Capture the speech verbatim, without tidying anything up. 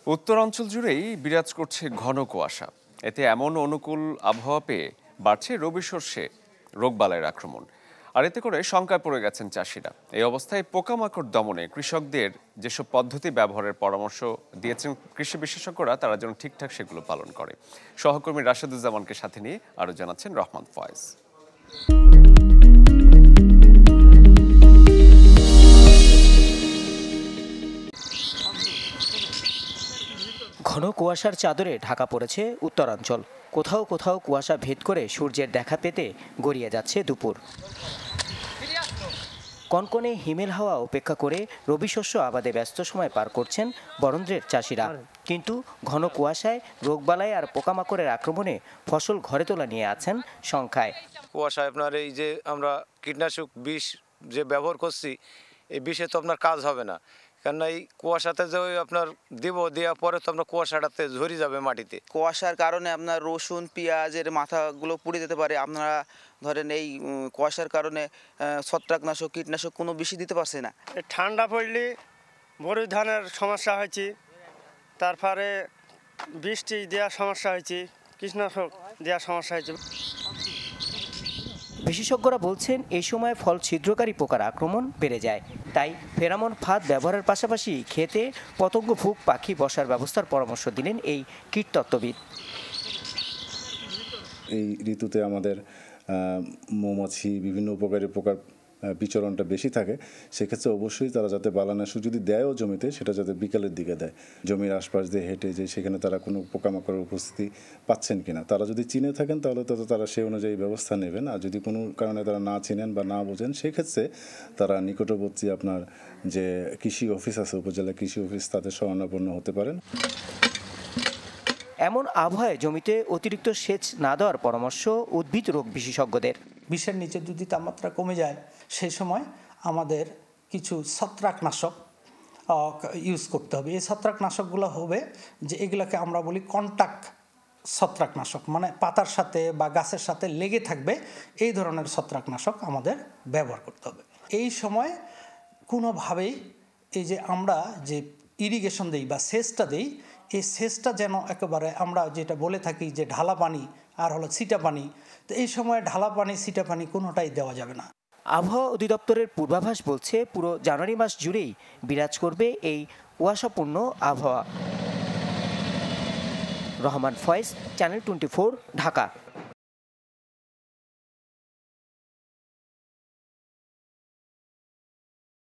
উত্তরাঞ্চল জুড়েই বিরাজ করছে ঘন কুয়াশা। এতে এমন অনুকূল আবহাওয়া পেয়ে বাড়ছে রবি শস্যে রোগবালাইয়ের আক্রমণ, আর এতে করে শঙ্কায় পড়ে গেছেন চাষিরা। এই অবস্থায় পোকামাকড় দমনে কৃষকদের যেসব পদ্ধতি ব্যবহারের পরামর্শ দিয়েছেন কৃষি বিশেষজ্ঞরা, তারা যেন ঠিকঠাক সেগুলো পালন করে। সহকর্মী রাশেদুজ্জামানকে সাথে নিয়ে আরও জানাচ্ছেন রহমান ফয়েজ। ঘন কুয়াশার চাদরে ঢাকা পড়েছে উত্তরাঞ্চল। কোথাও কোথাও কুয়াশা ভেদ করে সূর্যের দেখা পেতে গড়িয়ে যাচ্ছে দুপুর। কনকনে হিমেল হাওয়া উপেক্ষা করে রবি শস্য আবাদে ব্যস্ত সময় পার করছেন বরেন্দ্রের চাষিরা। কিন্তু ঘন কুয়াশায় রোগবালাই আর পোকামাকড়ের আক্রমণে ফসল ঘরে তোলা নিয়ে আছেন শঙ্কায়। কুয়াশায় আপনার এই যে আমরা কীটনাশক বিষ যে ব্যবহার করছি, এই বিষে তো আপনার কাজ হবে না, কেননা এই কুয়াশাতে যে আপনার দেব দেওয়ার পরে তো আপনার কুয়াশাটাতে ঝরে যাবে মাটিতে। কুয়াশার কারণে আপনার রসুন পেঁয়াজের মাথাগুলো পুড়ে যেতে পারে। আপনারা ধরেন এই কুয়াশার কারণে ছত্রাকনাশক কীটনাশক কোনো বেশি দিতে পারছে না। ঠান্ডা পড়লে বড়ি ধানের সমস্যা হয়েছে, তারপরে বৃষ্টি দেওয়ার সমস্যা হয়েছে, কীটনাশক দেওয়ার সমস্যা হয়েছে। বিশেষজ্ঞরা বলছেন এই সময় ফল ছিদ্রকারী পোকার আক্রমণ বেড়ে যায়। তাই ফেরামন ফাঁদ ব্যবহারের পাশাপাশি খেতে পতঙ্গ ফুক পাখি বসার ব্যবস্থার পরামর্শ দিলেন এই কীটতত্ত্ববিদ। এই ঋতুতে আমাদের মৌমাছি বিভিন্ন উপকারী পোকার বিচরণটা বেশি থাকে। সেক্ষেত্রে অবশ্যই তারা যাতে বালানাশক যদি দেয়ও জমিতে, সেটা যাতে বিকালের দিকে দেয়। জমির আশপাশ দিয়ে হেঁটে যে সেখানে তারা কোনো পোকামাকড়ের উপস্থিতি পাচ্ছেন কিনা তারা যদি চিনে থাকেন, তাহলে তো তারা সেই অনুযায়ী ব্যবস্থা নেবেন। আর যদি কোনো কারণে তারা না চিনেন বা না বোঝেন, সেক্ষেত্রে তারা নিকটবর্তী আপনার যে কৃষি অফিস আছে, উপজেলা কৃষি অফিস, তাদের শরণাপন্ন হতে পারেন। এমন আবহাওয়ায় জমিতে অতিরিক্ত সেচ না দেওয়ার পরামর্শ উদ্ভিদ রোগ বিশেষজ্ঞদের। বিশের নিচে যদি তাপমাত্রা কমে যায়, সেই সময় আমাদের কিছু ছত্রাকনাশক ইউজ করতে হবে। এই ছত্রাকনাশকগুলো হবে যে এগুলোকে আমরা বলি কন্টাক্ট ছত্রাকনাশক, মানে পাতার সাথে বা গাছের সাথে লেগে থাকবে, এই ধরনের ছত্রাকনাশক আমাদের ব্যবহার করতে হবে। এই সময় কোনোভাবেই এই যে আমরা যে ইরিগেশন দিই বা সেচটা দিই, এই সেচটা যেন একেবারে আমরা যেটা বলে থাকি যে ঢালা পানি আর হলো ছিটা পানি, তো এই সময় ঢালা পানি ছিটা পানি কোনোটাই দেওয়া যাবে না। আবহাওয়া অধিদপ্তরের পূর্বাভাস বলছে পুরো জানুয়ারি মাস জুড়েই বিরাজ করবে এই কুয়াশাপূর্ণ আবহাওয়া। Rahman Foyez, Channel twenty four, Dhaka.